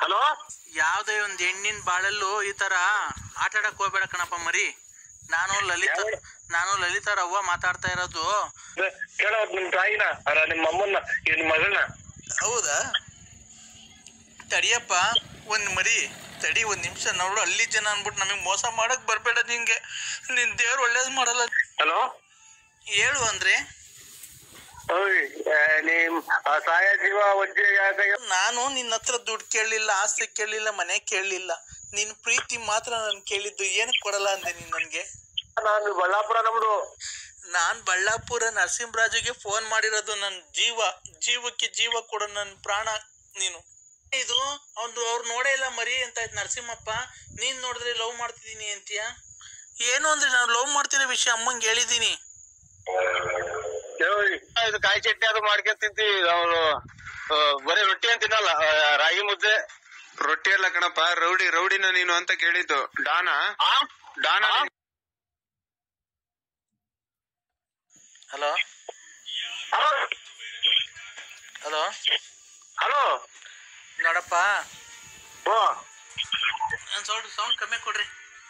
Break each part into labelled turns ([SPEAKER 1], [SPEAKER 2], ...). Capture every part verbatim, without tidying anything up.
[SPEAKER 1] Hello,
[SPEAKER 2] ಯಾವ್ದೇ ಒಂದ್ ಹೆಣ್ಣಿನ ಬಾಳಲ್ಲೂ ಈ ತರ ಆಟ ಆಡಕ್ ಹೋಗ್ಬೇಡ ಕಣಪ್ಪ ಮರಿ. ನಾನು ಲಲಿತ ನಾನು ಲಲಿತಾ ರವ್ವ ಮಾತಾಡ್ತಾ ಇರೋದು.
[SPEAKER 1] ಕೇಳೋ ನಿಮ್ ತಾಯಿನ ಅಲ್ಲ ನಿಮ್ಮ ಅಮ್ಮನ್ನ ನಿಮ್ ಮಗಳನ್ನ?
[SPEAKER 2] ಹೌದಾ? ತಡಿಯಪ್ಪ ಒಂದ್ ಮರಿ ತಡಿ, ಒಂದ್ ನಿಮಿಷ ನೋಡು. ಅಲ್ಲಿ ಜನ ಅನ್ಬಿಟ್ಟು ನಮಗ್ ಮೋಸ ಮಾಡಕ್ ಬರ್ಬೇಡ. ನಿಂಗೆ ನಿನ್ ದೇವ್ರು ಒಳ್ಳೇದ್ ಮಾಡಲ್ಲ.
[SPEAKER 1] ಹಲೋ,
[SPEAKER 2] ಹೇಳು ಅಂದ್ರೆ
[SPEAKER 1] ನಿಮ್ ಸಾಯ ಜೀವ ವಜ್ಜೆ.
[SPEAKER 2] ನಾನು ನಿನ್ನ ಹತ್ರ ದುಡ್ಡು ಕೇಳಲಿಲ್ಲ, ಆಸ್ತಿ ಕೇಳಲಿಲ್ಲ, ಮನೆ ಕೇಳಲಿಲ್ಲ. ನಿನ್ ಪ್ರೀತಿ ಮಾತ್ರ ನನ್ ಕೇಳಿದ್ದು. ಏನಕ್ ಕೊಡಲ್ಲ ಅಂದೆ ನೀನ್ ನನ್ಗೆ?
[SPEAKER 1] ನಾನು ಬಳ್ಳಾಪುರ ನಮ್ದು.
[SPEAKER 2] ನಾನ್ ಬಳ್ಳಾಪುರ ನರಸಿಂಹರಾಜುಗೆ ಫೋನ್ ಮಾಡಿರೋದು. ನನ್ ಜೀವ ಜೀವಕ್ಕೆ ಜೀವ ಕೊಡ, ನನ್ ಪ್ರಾಣ ನೀನು. ಇದು ಅವ್ನು ಅವ್ರು ನೋಡೇ ಇಲ್ಲ ಮರಿ ಅಂತ ಆಯ್ತು ನರಸಿಂಹಪ್ಪ. ನೀನ್ ನೋಡಿದ್ರೆ ಲವ್ ಮಾಡ್ತಿದೀನಿ ಅಂತೀಯ. ಏನು ಅಂದ್ರೆ ನಾನು ಲವ್ ಮಾಡ್ತಿರೋ ವಿಷಯ ಅಮ್ಮಂಗೆ ಹೇಳಿದೀನಿ.
[SPEAKER 1] ಇದು ಕಾಯಿ ಚಟ್ನಿ ಅದು ಮಾಡ್ಕೊಂಡ್ ತಿಂತೀವಿ. ಅವನು ಬರೀ ರೊಟ್ಟಿ ಅಂತ ತಿನ್ನಲ್ಲ, ರಾಗಿ ಮುದ್ದೆ.
[SPEAKER 3] ರೊಟ್ಟಿ ಎಲ್ಲ ಕಣಪ್ಪ, ರೌಡಿ ರೌಡಿನ ನೀನು ಅಂತ ಕೇಳಿದ್ದು. ಡಾನ ಡಾನ
[SPEAKER 2] ಹಲೋ ಹಲೋ
[SPEAKER 1] ಹಲೋ
[SPEAKER 2] ನೋಡಪ್ಪ,
[SPEAKER 1] ಓ
[SPEAKER 2] ಸೌಂಡ್ ಸೌಂಡ್ ಕಮ್ಮಿ ಕೊಡ್ರಿ.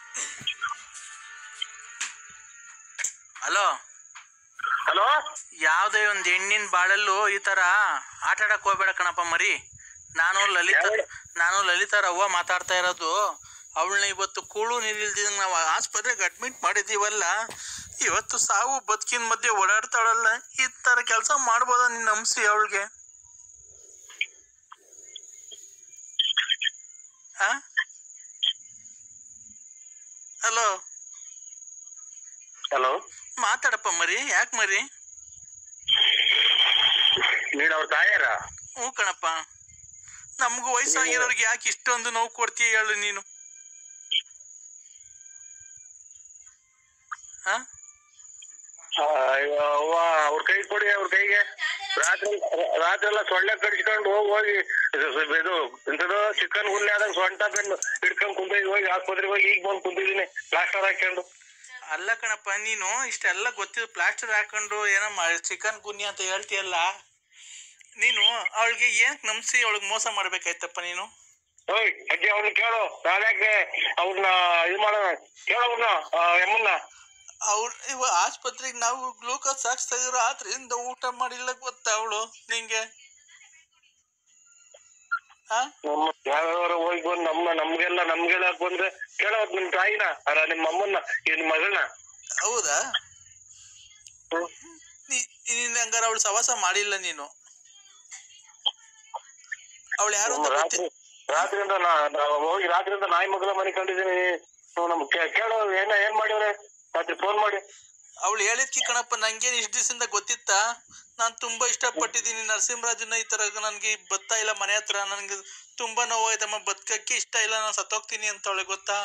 [SPEAKER 2] ಹಲೋ
[SPEAKER 1] ಹಲೋ,
[SPEAKER 2] ಯಾವ್ದೇ ಒಂದ್ ಹೆಣ್ಣಿನ ಬಾಳಲ್ಲೂ ಈ ತರ ಆಟ ಆಡಕ್ ಹೋಗ್ಬೇಡ ಕಣಪ್ಪ ಮರಿ. ನಾನು ಲಲಿತಾ ನಾನು ಲಲಿತಾ ರವ್ವ ಮಾತಾಡ್ತಾ ಇರೋದು. ಅವಳನ್ನ ಇವತ್ತು ಕೂಳು ನೀರಿಲ್ದಿದಂಗ ನಾವು ಆಸ್ಪತ್ರೆಗೆ ಅಡ್ಮಿಟ್ ಮಾಡಿದೀವಲ್ಲ, ಇವತ್ತು ಸಾವು ಬದುಕಿನ ಮಧ್ಯೆ ಓಡಾಡ್ತಾಳಲ್ಲ. ಈ ತರ ಕೆಲಸ ಮಾಡ್ಬೋದ ನಿನ್ನ ನಂಬಿಸಿ ಅವಳಿಗೆ? ಹಲೋ
[SPEAKER 1] ಹಲೋ,
[SPEAKER 2] ಮಾತಾಡಪ್ಪ ಮರಿ. ಯಾಕೆ ಮರಿ?
[SPEAKER 1] ನೀನ್ ಅವ್ರ ತಾಯಾರ?
[SPEAKER 2] ಹ್ಞೂ ಕಣಪ್ಪ. ನಮಗೂ ವಯಸ್ಸಾಗಿರೋರ್ಗೆ ಯಾಕೆ ಇಷ್ಟೊಂದು ನೋವು ಕೊಡ್ತೀಯ ಹೇಳು ನೀನು?
[SPEAKER 1] ಅವ್ವ ಅವ್ರ ಕೈ ಕೊಡಿ, ಅವ್ರ ಕೈಗೆ. ರಾತ್ರಿ ರಾತ್ರಿ ಎಲ್ಲ ಸೊಳ್ಳೆ ಕಡಿಸ್ಕೊಂಡು ಹೋಗಿ ಹೋಗಿ ಇದು ಇಂಥದ್ದು ಚಿಕನ್ ಗುನ್ನೆ ಆದಂಗ ಸೊಂಟ ಬೆನ್ನು ಹಿಡ್ಕೊಂಡ್ ಕುಂತಿದ್ವಿ. ಹೋಗಿ ಆಸ್ಪತ್ರೆಗೆ ಹೋಗಿ ಈಗ ಬಂದು ಕುಂತಿದೀನಿ ಪ್ಲಾಸ್ಟರ್ ಹಾಕೊಂಡು.
[SPEAKER 2] ಅಲ್ಲ ಕಣಪ್ಪ, ನೀನು ಇಷ್ಟೆಲ್ಲ ಗೊತ್ತಿದ್ದು ಪ್ಲಾಸ್ಟರ್ ಹಾಕೊಂಡು ಏನೋ ಚಿಕನ್ ಗುನ್ನಿ ಅಂತ ಹೇಳ್ತೀಯಲ್ಲ. ನೀನು ಅವಳಿಗೆ ಏನಕ್ಕೆ ನಂಬಿಸಿ ಅವಳಿಗೆ ಮೋಸ ಮಾಡ್ಬೇಕಾಯ್ತಪ್ಪ ನೀನು?
[SPEAKER 1] ಓಯ್ ಅಜ್ಜಿ, ಅವ್ನ ಕೇಳು. ನಾನ್ಯಾಕೆ ಅವ್ರನ್ನ ಇದು ಮಾಡೋಣ? ಕೇಳೋ ಅವ್ರನ್ನ ಎಮ್ಮನ್ನ.
[SPEAKER 2] ಅವ್ರು ಇವ ಆಸ್ಪತ್ರೆಗೆ ನಾವು ಗ್ಲೂಕೋಸ್ ಹಾಕ್ಸ್ತಾ ಇದ್ರು, ಆದ್ರಿಂದ ಊಟ ಮಾಡಿಲ್ಲ ಗೊತ್ತಾ ಅವಳು ನಿಂಗೆ?
[SPEAKER 1] ಯಾವ್ಯಾವ ಹೋಗಿ ಬಂದು ನಮ್ಮ ನಮ್ಗೆಲ್ಲ ನಮ್ಗೆಲ್ಲ ಬಂದ್ರೆ ಕೇಳೋ ನಿಮ್ ತಾಯಿನ ಅಲ್ಲ ನಿಮ್ಮ ಅಮ್ಮನ್ನ ನಿಮ್ ಮಗಳನ್ನ?
[SPEAKER 2] ಹೌದಾ? ನೀನ್ ಹಂಗಾರ ಅವಳು ಸವಾಸ ಮಾಡಿಲ್ಲ ನೀನು? ಅವಳು ಯಾರು?
[SPEAKER 1] ರಾತ್ರಿಯಿಂದ ಹೋಗಿ ರಾತ್ರಿಯಿಂದ ನಾಯಿ ಮಗಳ ಮನೆ ಕಂಡಿದ್ದೀನಿ. ನಮ್ ಕೇಳೋ ಏನ ಏನ್ ಮಾಡಿವ್ರೆ ರಾತ್ರಿ ಫೋನ್ ಮಾಡಿ?
[SPEAKER 2] ಅವಳು ಹೇಳಿದ್ಕಿ ಕಣಪ್ಪ. ನಂಗೇನು ಇಷ್ಟ ದಿವಸದಿಂದ ಗೊತ್ತಿತ್ತಾ? ನಾನು ತುಂಬಾ ಇಷ್ಟಪಟ್ಟಿದ್ದೀನಿ ನರಸಿಂಹರಾಜನ. ಈ ತರ ನನ್ಗೆ ಬತ್ತಾ ಇಲ್ಲ ಮನೆ ಹತ್ರ. ನನ್ಗೆ ತುಂಬಾ ನೋವಾಯ್ತಮ್ಮ, ಬದುಕಕ್ಕೆ ಇಷ್ಟ ಇಲ್ಲ, ನಾನು ಸತ್ತೋಗ್ತೀನಿ ಅಂತ ಅವಳಿಗೆ ಗೊತ್ತಾ?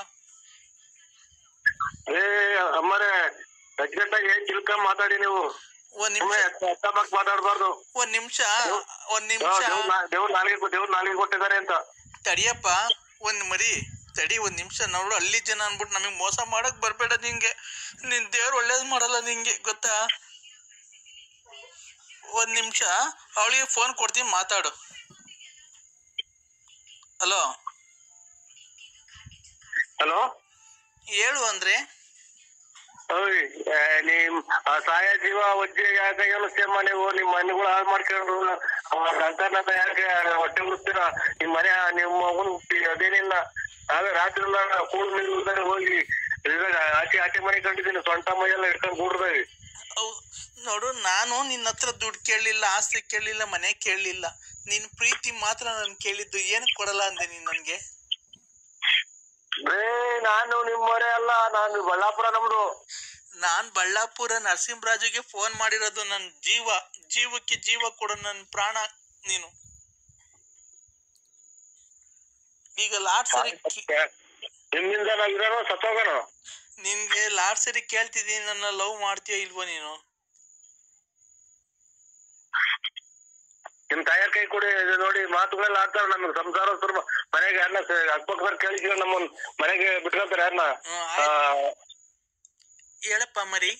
[SPEAKER 1] ಏ ಅಮ್ಮರೇ, ಅಜ್ಜೆಂಟಾಗಿ ಏನ್ ತಿಳ್ಕೊಂಡ್ ಮಾತಾಡಿ ನೀವು.
[SPEAKER 2] ಒಂದ್ ನಿಮಿಷ
[SPEAKER 1] ಮಾತಾಡ್ಬಾರ್ದು.
[SPEAKER 2] ಒಂದ್ ನಿಮಿಷ ಒಂದ್ ನಿಮಿಷ
[SPEAKER 1] ದೇವ್ರ ನಾಲಿಗೆ ದೇವ್ರ ನಾಲಿಗೆ ಕೊಟ್ಟಿದ್ದಾರೆ ಅಂತ.
[SPEAKER 2] ತಡಿಯಪ್ಪ ಒಂದ್ ಮರಿ ತಡಿ, ಒಂದ್ ನಿಮಿಷ ನೋಡು. ಅಲ್ಲಿ ಜನ ಅನ್ಬಿಟ್ಟು ನಮಗ್ ಮೋಸ ಮಾಡಕ್ ಬರ್ಬೇಡ. ನಿಂಗೆ ನಿನ್ ದೇವ್ರು ಒಳ್ಳೇದ್ ಮಾಡಲ್ಲ ನಿಂಗೆ ಗೊತ್ತಾ? ಒಂದ್ ನಿಮಿಷ ಅವಳಿಗೆ ಫೋನ್ ಕೊಡ್ತೀನಿ, ಮಾತಾಡು. ಹಲೋ
[SPEAKER 1] ಹಲೋ,
[SPEAKER 2] ಹೇಳು ಅಂದ್ರೆ
[SPEAKER 1] ಓಯ್ ನಿಮ್ ಸಾಯ ಜೀವ ವಜ್ಜೆ ಯಾಕೆ ಏನಮ್ಮ ನೀವು? ನಿಮ್ ಮನೆಗಳು ಹಾಳು ಮಾಡ್ಕೊಂಡು ಅಂತ ಯಾಕೆ ಹೊಟ್ಟೆ ಉಳಿಸ್ತೀರ? ನಿಮ್ ಮನೆ ನಿಮ್ಮ ಮಗನ್ ಅದೇನಿಲ್ಲ. ನಾವೇ ರಾತ್ರಿ ಎಲ್ಲ ಕೂಳು ನೀರು ಹೋಗಿ ಆಚೆ ಆಚೆ ಮನೆ ಕಂಡಿದ್ದೀನಿ. ಸೊಂಟ ಮೈಯೆಲ್ಲ ಹಿಡ್ಕೊಂಡು ಕೂಡ್ದೇವಿ.
[SPEAKER 2] ನೋಡು, ನಾನು ನಿನ್ನ ಹತ್ರ ದುಡ್ಡು ಕೇಳಲಿಲ್ಲ, ಆಸ್ತಿ ಕೇಳಲಿಲ್ಲ, ಮನೆ ಕೇಳಲಿಲ್ಲ. ನಿನ್ ಪ್ರೀತಿ ಮಾತ್ರ ನನ್ ಕೇಳಿದ್ದು. ಏನಕ್ ಕೊಡಲ್ಲ ಅಂದೆ ನೀನ್ ನನ್ಗೆ?
[SPEAKER 1] ಏ ನಾನು ನಿಮ್ಮವರೇ ಅಲ್ಲ, ನಾನು ಬಳ್ಳಾಪುರ ನಮ್ದು.
[SPEAKER 2] ನಾನ್ ಬಳ್ಳಾಪುರ ನರಸಿಂಹರಾಜುಗೆ ಫೋನ್ ಮಾಡಿರೋದು. ನನ್ ಜೀವ ಜೀವಕ್ಕೆ ಜೀವ ಕೊಡು, ನನ್ ಪ್ರಾಣ ನೀನು. ಈಗ ಲಾಡ್ ಸರಿ
[SPEAKER 1] ನಿಮ್ಮಿಂದ ನಾವಿರೋನು ಸತ್ತೋಗೋಣ.
[SPEAKER 2] ನಿನ್ಗೆ ಲಾಡ್ ಸರಿ ಕೇಳ್ತಿದೀನಿ, ನನ್ನ ಲವ್ ಮಾಡ್ತೀಯ ಇಲ್ವೋ ನೀನು?
[SPEAKER 1] ನಿಮ್ ತಾಯಾರ ಕೈ ಕೊಡಿ. ನೋಡಿ ಮಾತುಗಳೆಲ್ಲ ಆಡ್ತಾರ. ನಮ್ಗೆ ಸಂಸಾರ ಮನೆಗೆ ಯಾರನ್ನ ಅಕ್ಕಪಕ್ಕದ ಕೇಳಿದ್ರೆ ನಮ್ಮ ಮನೆಗೆ ಬಿಟ್ಕೊಳ್ತಾರೆ ಯಾರನ್ನ?
[SPEAKER 2] ಹೇಳಪ್ಪ ಮರಿ.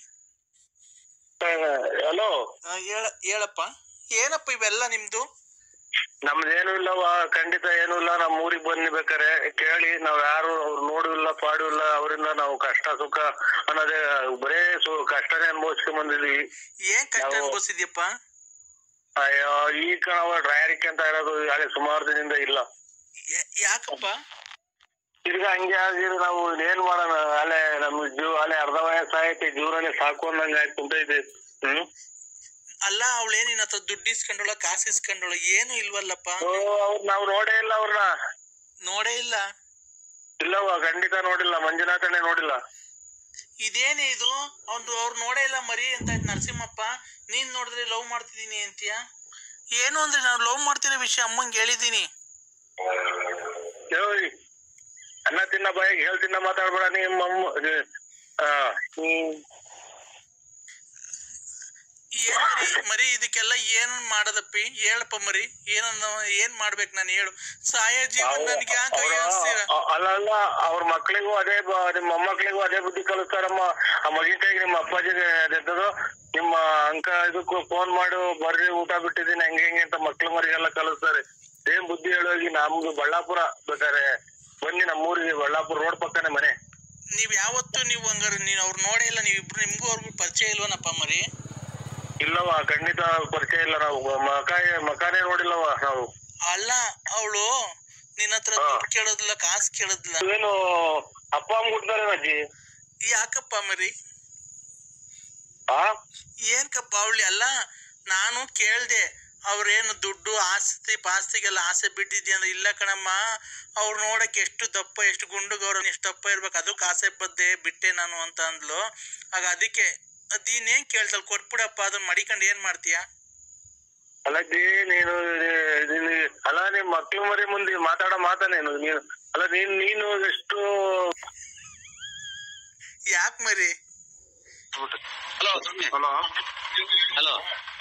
[SPEAKER 1] ಹಲೋ,
[SPEAKER 2] ಹೇಳ ಹೇಳಪ್ಪ. ಏನಪ್ಪ ಇವೆಲ್ಲ ನಿಮ್ದು?
[SPEAKER 1] ನಮ್ದೇನು ಇಲ್ಲವ, ಖಂಡಿತ ಏನು ಇಲ್ಲ. ನಮ್ ಊರಿಗೆ ಬನ್ನಿ ಬೇಕಾರೆ ಕೇಳಿ. ನಾವ್ ಯಾರು ಅವ್ರು ನೋಡು ಇಲ್ಲ ಪಾಡು ಇಲ್ಲ. ಅವರಿಂದ ನಾವು ಕಷ್ಟ ಸುಖ ಅನ್ನೋದೇ ಬರೇ ಸು ಕಷ್ಟನೇ ಅನುಭವಿಸ್ಕೊಂಡ್ ಬಂದಿದೀವಿ.
[SPEAKER 2] ಏನ್ ಕಷ್ಟ ಅನ್ಭವಿಸಿದ್ಯಪ್ಪ?
[SPEAKER 1] ಅಯ್ಯೋ ಈಗ ನಾವು ಡ್ರೈವರಿಕೆ ಅಂತ ಇರೋದು ಅಲ್ಲೇ ಸುಮಾರು ದಿನದಿಂದ ಇಲ್ಲ.
[SPEAKER 2] ಯಾಕಪ್ಪ?
[SPEAKER 1] ತಿರ್ಗಾ ಹಂಗೆ ಆಗಿದ್ರೆ ನಾವು ಏನ್ ಮಾಡೋಣ? ಅಲ್ಲೇ ನಮ್ ಜೀವ ಅಲ್ಲೇ ಅರ್ಧ ವಯಸ್ಸಾಯ್ತು, ಜೀವನನೇ ಸಾಕು ಅನ್ನಂಗ ಆಯ್ತು ಅಂತ ಇದೆ. ಹ್ಮ್
[SPEAKER 2] ಅಲ್ಲ, ಅವಳೇ ನಿನ್ನ ಹತ್ರ ದುಡ್ಡು ಇಸ್ಕೊಂಡೋಳ, ಕಾಸು ಇಸ್ಕೊಂಡೋಳ? ಏನು ಇಲ್ವಲ್ಲಪ್ಪ.
[SPEAKER 1] ಅವ್ರು ನಾವ್ ನೋಡೇ ಇಲ್ಲ ಅವ್ರನ್ನ.
[SPEAKER 2] ನೋಡೇ ಇಲ್ಲ?
[SPEAKER 1] ಇಲ್ಲವ, ಖಂಡಿತ ನೋಡಿಲ್ಲ. ಮಂಜುನಾಥನೇ ನೋಡಿಲ್ಲ.
[SPEAKER 2] ಇದೇನೇ ಇದು? ಅವ್ನು ಅವ್ರು ನೋಡೇ ಇಲ್ಲ ಮರಿ ಅಂತ ಆಯ್ತು ನರಸಿಂಹಪ್ಪ. ನೀನ್ ನೋಡಿದ್ರೆ ಲವ್ ಮಾಡ್ತಿದೀನಿ ಅಂತೀಯ? ಏನು ಅಂದ್ರೆ ನಾನು ಲವ್ ಮಾಡ್ತಿರೋ ವಿಷಯ ಅಮ್ಮಂಗೆ ಹೇಳಿದೀನಿ.
[SPEAKER 1] ಅನ್ನ ತಿನ್ನ ಬಾಯಿಗೆ ಹೇಳ್ತಿನ್ನ ಮಾತಾಡ್ಬೇಡ ನಿಮ್ಮ
[SPEAKER 2] ಏನ್ ಮರಿ ಮರಿ ಇದಕ್ಕೆಲ್ಲ ಏನ್ ಮಾಡದಪ್ಪಿ? ಹೇಳಪ್ಪ ಮರಿ, ಏನನ್ನ ಏನ್ ಮಾಡ್ಬೇಕು ನಾನು? ಹೇಳು. ಸಾಯ ಜೀವನ ನನ್ಗೆ ಯಾಕೆ ಅನ್ಸ್ತೀರ?
[SPEAKER 1] ಅಲ್ಲ ಅಲ್ಲ, ಅವ್ರ ಮಕ್ಳಿಗೂ ಅದೇ, ನಿಮ್ಮ ಮೊಮ್ಮಕ್ಳಿಗೂ ಅದೇ ಬುದ್ಧಿ ಕಲಿಸ್ತಾರಮ್ಮ. ಆ ಮಗಿನ ಕೈಗೆ ನಿಮ್ಮ ಅಪ್ಪಾಜಿ ಅದೆಂತದು ನಿಮ್ಮ ಅಂಕ ಇದಕ್ಕೂ ಫೋನ್ ಮಾಡು, ಬರ್ರಿ ಊಟ ಬಿಟ್ಟಿದ್ದೀನಿ ಹೆಂಗೆ ಹೆಂಗೆ ಅಂತ ಮಕ್ಳು ಮರಿಗೆಲ್ಲ ಕಲಿಸ್ತಾರೆ. ಏನ್ ಬುದ್ಧಿ ಹೇಳೋಗಿ. ನಮ್ದು ಬಳ್ಳಾಪುರ ಬೇಕಾರೆ ಬನ್ನಿ, ನಮ್ಮೂರಿಗೆ ಬಳ್ಳಾಪುರ ರೋಡ್ ಪಕ್ಕನೆ ಮನೆ.
[SPEAKER 2] ನೀವ್ ಯಾವತ್ತು ನೀವು ಹಂಗಾರ ನೀನ್ ಅವ್ರು ನೋಡೇ ಇಲ್ಲ? ನೀವಿಬ್ರು ನಿಮ್ಗೂ ಅವ್ರಿಗೂ ಪರಿಚಯ ಇಲ್ವನಪ್ಪ ಮರಿ?
[SPEAKER 1] ಇಲ್ಲವ, ಖಂಡಿತ ಪರಿಚಯ ಇಲ್ಲ. ನಾವು ಮಕ ಮಕಾನೇ ನೋಡಿಲ್ಲವ ನಾವು.
[SPEAKER 2] ಅಲ್ಲ, ಅವಳು ನಿನ್ನ ಹತ್ರ ದುಡ್ಡು ಕೇಳೋದಿಲ್ಲ, ಕಾಸು ಕೇಳೋದಿಲ್ಲ.
[SPEAKER 1] ಏನು ಅಪ್ಪ ಅಮ್ಮ ಕೊಡ್ತಾರೆ ಅಜ್ಜಿ?
[SPEAKER 2] ಯಾಕಪ್ಪ ಮರಿ?
[SPEAKER 1] ಆ
[SPEAKER 2] ಏನ್ಕಪ್ಪ ಅವಳಿ? ಅಲ್ಲ, ನಾನು ಕೇಳ್ದೆ ಅವ್ರೇನು ದುಡ್ಡು ಆಸ್ತಿ ಪಾಸ್ತಿಗೆಲ್ಲ ಆಸೆ ಬಿಟ್ಟಿದ್ಯಾ ಅಂದ್ರೆ, ಇಲ್ಲ ಕಣಮ್ಮ, ಅವ್ರು ನೋಡಕ್ ಎಷ್ಟು ದಪ್ಪ, ಎಷ್ಟು ಗುಂಡುಗವ್ರ, ಎಷ್ಟು ದಪ್ಪ ಇರ್ಬೇಕು, ಅದಕ್ಕೆ ಆಸೆ ಬದ್ದೆ ಬಿಟ್ಟೆ ನಾನು ಅಂತ ಅಂದ್ಲು. ಆಗ ಅದಕ್ಕೆ ಅದೇನೇನ್ ಕೇಳ್ತಲ್, ಕೊಟ್ಬಿಡಪ್ಪ, ಅದನ್ನ ಮಡಿಕೊಂಡು ಏನ್ ಮಾಡ್ತೀಯ?
[SPEAKER 1] ಅಲ್ಲಜ್ಜಿ ನೀನು ಅಲ್ಲ, ನಿಮ್ ಮಕ್ಳು ಮರಿ ಮುಂದೆ ಮಾತಾಡೋ ಮಾತಾನೇನು ನೀನು? ಅಲ್ಲ ನೀನ್ ನೀನು ಎಷ್ಟು
[SPEAKER 2] ಯಾಕೆ ಮರಿ?
[SPEAKER 3] Hello hello hello